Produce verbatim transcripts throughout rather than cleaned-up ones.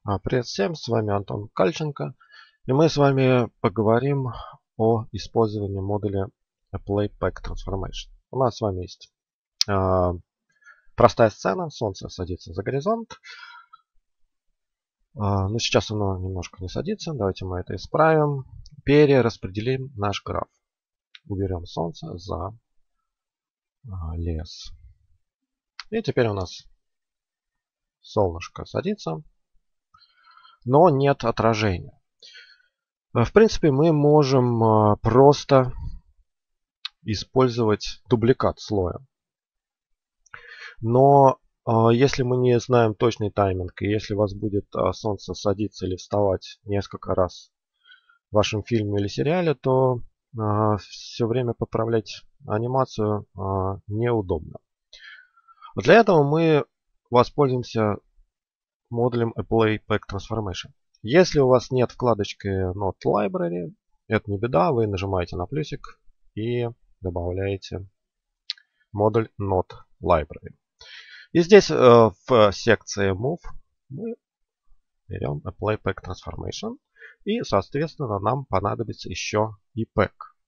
А, Привет всем, с вами Антон Кальченко, и мы с вами поговорим о использовании модуля Apply Pack Transformation. У нас с вами есть э, простая сцена, солнце садится за горизонт, э, но сейчас оно немножко не садится, давайте мы это исправим. Перераспределим наш граф, уберем солнце за э, лес. И теперь у нас солнышко садится, но нет отражения. В принципе, мы можем просто использовать дубликат слоя. Но если мы не знаем точный тайминг, и если у вас будет солнце садиться или вставать несколько раз в вашем фильме или сериале, то все время поправлять анимацию неудобно. Для этого мы воспользуемся модулем Apply Pack Transformation. Если у вас нет вкладочки Node Library, это не беда, вы нажимаете на плюсик и добавляете модуль Node Library. И здесь э, в секции Move мы берем Apply Pack Transformation. И, соответственно, нам понадобится еще и Pack.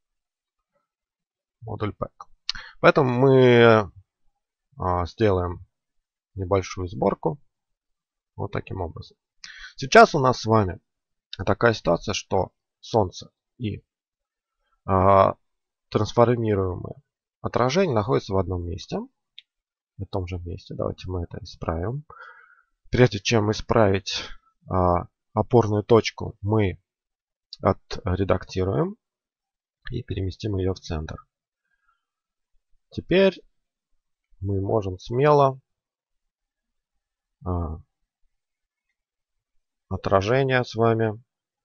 Модуль Pack. Поэтому мы э, сделаем небольшую сборку. Вот таким образом. Сейчас у нас с вами такая ситуация, что солнце и э, трансформируемое отражение находятся в одном месте. В том же месте. Давайте мы это исправим. Прежде чем исправить э, опорную точку, мы отредактируем и переместим ее в центр. Теперь мы можем смело э, отражение с вами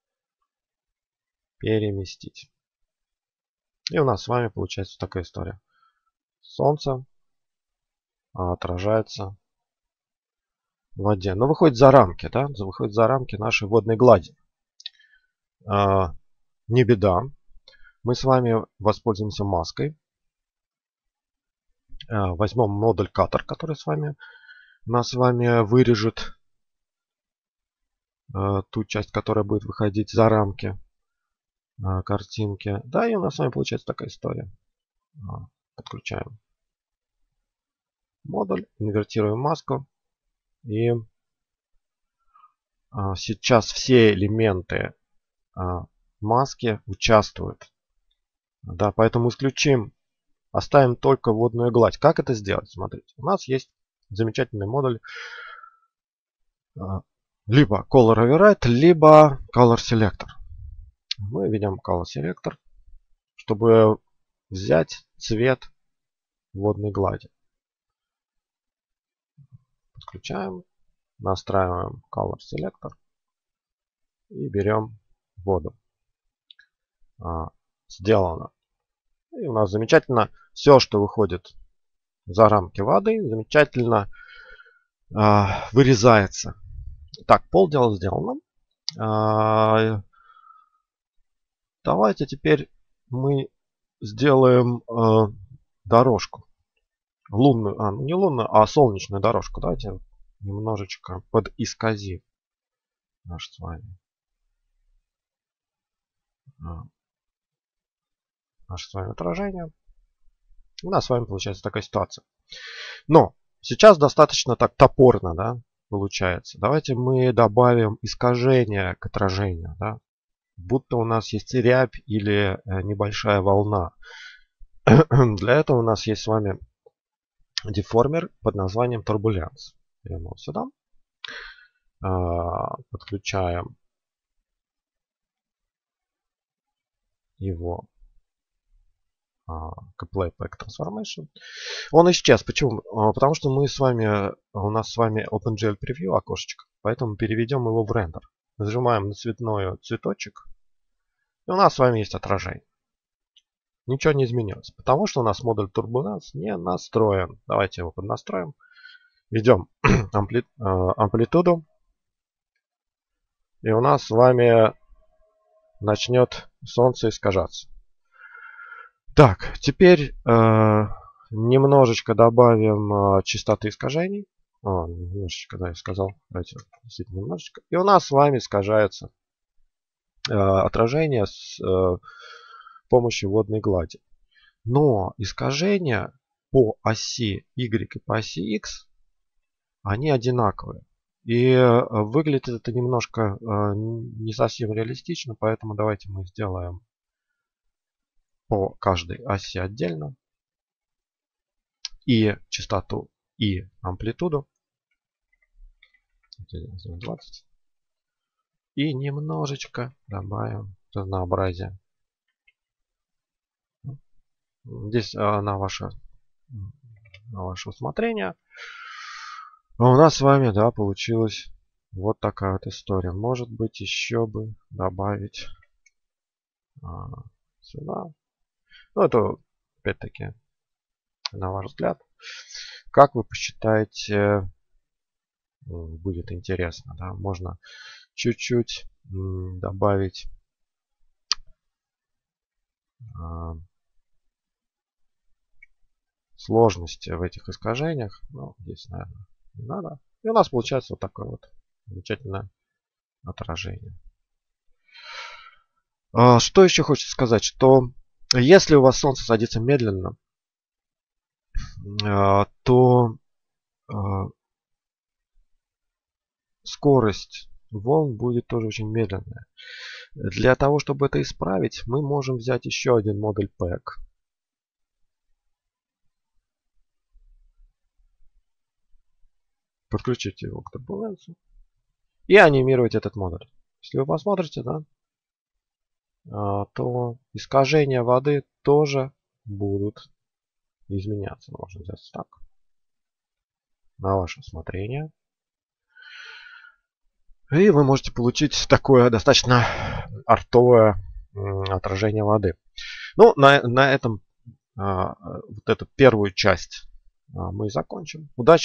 переместить. И у нас с вами получается такая история. Солнце отражается в воде. Но выходит за рамки, да? Выходит за рамки нашей водной глади. А, не беда. Мы с вами воспользуемся маской. А, возьмем модуль Cutter, который с вами нас с вами вырежет а, ту часть, которая будет выходить за рамки а, картинки. Да, и у нас с вами получается такая история. А, подключаем модуль, инвертируем маску. И а, сейчас все элементы а, маски участвуют. Да, поэтому исключим, оставим только водную гладь. Как это сделать? Смотрите, у нас есть замечательный модуль а, либо Color Override, либо Color Selector. Мы ведем Color Selector, чтобы взять цвет водной глади. Подключаем, настраиваем Color Selector и берем воду. А, сделано. И у нас замечательно все, что выходит за рамки воды, замечательно а, вырезается. Так, полдела сделано. А, давайте теперь мы сделаем а, дорожку. Лунную, а, не лунную, а солнечную дорожку. Давайте немножечко подисказим наш с вами. А, наше с вами отражение. У нас с вами получается такая ситуация. Но сейчас достаточно так топорно, да, получается. Давайте мы добавим искажение к отражению, да, будто у нас есть рябь или небольшая волна. Для этого у нас есть с вами деформер под названием Turbulence. Берем его сюда. Подключаем его к Apply Pack Transformation. Он исчез. Почему? Потому что мы с вами, у нас с вами OpenGL Preview окошечко, поэтому переведем его в рендер. Нажимаем на цветной цветочек, и у нас с вами есть отражение. Ничего не изменилось, потому что у нас модуль Turbulence не настроен. Давайте его поднастроим. Ведем ампли, амплитуду, и у нас с вами начнет солнце искажаться. Так, теперь э, немножечко добавим э, частоты искажений. А, немножечко, да, я сказал. Давайте действительно немножечко. И у нас с вами искажается э, отражение с э, помощью водной глади. Но искажения по оси Y и по оси X, они одинаковые. И э, выглядит это немножко э, не совсем реалистично, поэтому давайте мы сделаем по каждой оси отдельно. И частоту, и амплитуду. двадцать. И немножечко добавим разнообразия. Здесь а, на ваше, на ваше усмотрение. А у нас с вами, да, получилась вот такая вот история. Может быть, еще бы добавить а, сюда. Ну, это, опять-таки, на ваш взгляд. Как вы посчитаете, будет интересно, да? Можно чуть-чуть добавить а, сложности в этих искажениях. Ну, здесь, наверное, не надо. И у нас получается вот такое вот замечательное отражение. А, что еще хочется сказать, что если у вас Солнце садится медленно, а, то а, скорость волн будет тоже очень медленная. Для того, чтобы это исправить, мы можем взять еще один модуль пэк. Подключить его к турбуленции и анимировать этот модуль. Если вы посмотрите, да, то искажения воды тоже будут изменяться. Можно взять так. На ваше усмотрение. И вы можете получить такое достаточно артовое отражение воды. Ну, на, на этом а, вот эту первую часть а, мы закончим. Удачи!